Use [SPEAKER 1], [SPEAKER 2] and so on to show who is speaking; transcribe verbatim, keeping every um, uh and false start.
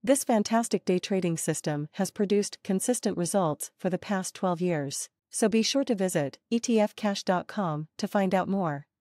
[SPEAKER 1] This fantastic day trading system has produced consistent results for the past twelve years, so be sure to visit E T F cash dot com to find out more.